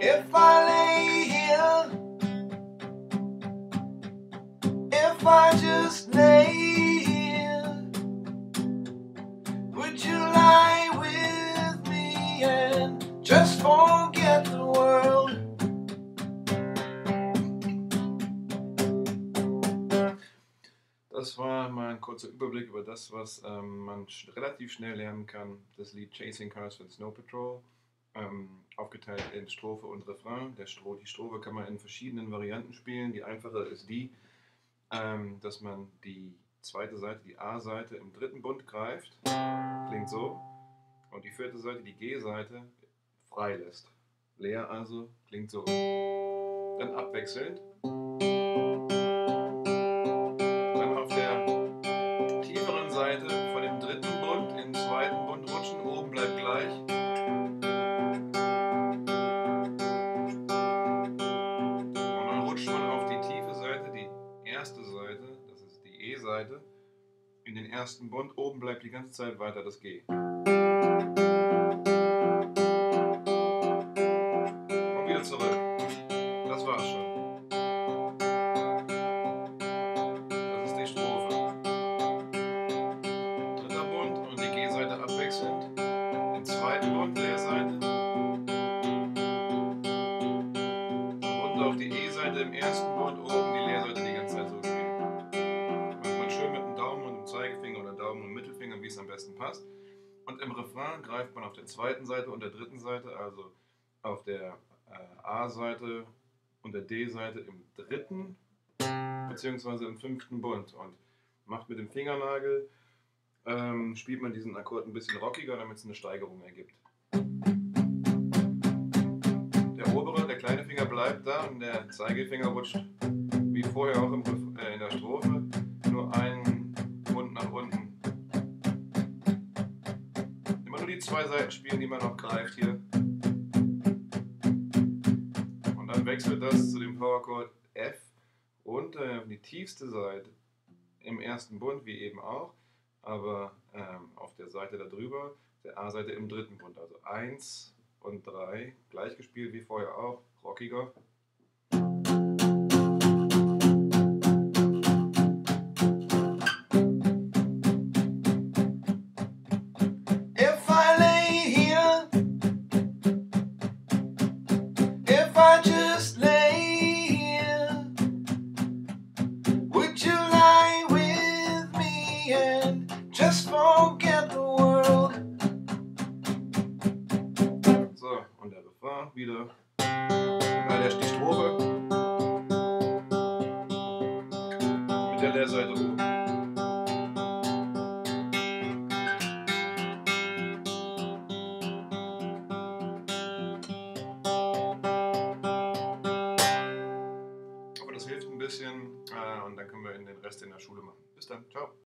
If I lay here, if I just lay here, would you lie with me and just forget the world? Das war mal ein kurzer Überblick über das, was man relativ schnell lernen kann. Das Lied Chasing Cars von Snow Patrol, aufgeteilt in Strophe und Refrain. Die Strophe kann man in verschiedenen Varianten spielen. Die einfache ist die, dass man die zweite Seite, die A-Seite, im dritten Bund greift. Klingt so. Und die vierte Seite, die G-Seite, frei lässt. Leer also, klingt so. Dann abwechselnd. Seite von dem dritten Bund in den zweiten Bund rutschen, oben bleibt gleich. Und dann rutscht man auf die tiefe Seite, die erste Seite, das ist die E-Seite, in den ersten Bund, oben bleibt die ganze Zeit weiter das G. Und wieder zurück. Das war's schon. Das ist die Strophe. Abwechselnd, den zweiten Bund, Leerseite, runter auf die E-Seite im ersten Bund, oben die Leerseite die ganze Zeit so spielen. Macht man schön mit dem Daumen und dem Zeigefinger oder Daumen und Mittelfinger, wie es am besten passt. Und im Refrain greift man auf der zweiten Seite und der dritten Seite, also auf der A-Seite und der D-Seite im dritten bzw. im fünften Bund und macht mit dem Fingernagel spielt man diesen Akkord ein bisschen rockiger, damit es eine Steigerung ergibt. Der obere, der kleine Finger bleibt da und der Zeigefinger rutscht wie vorher auch in der Strophe nur einen Bund nach unten. Immer nur die zwei Seiten spielen, die man noch greift hier. Und dann wechselt das zu dem Powerchord F runter auf die tiefste Seite im ersten Bund, wie eben auch. Aber auf der Seite darüber, der A-Seite im dritten Bund, also 1 und 3, gleich gespielt wie vorher auch, rockiger. If I lay here, if I just lay here, would you lie with me and just forget the world? So, und der Refrain wieder. Die Strophe mit der Leerseite oben. Aber das hilft ein bisschen und dann können wir den Rest in der Schule machen. Bis dann, ciao.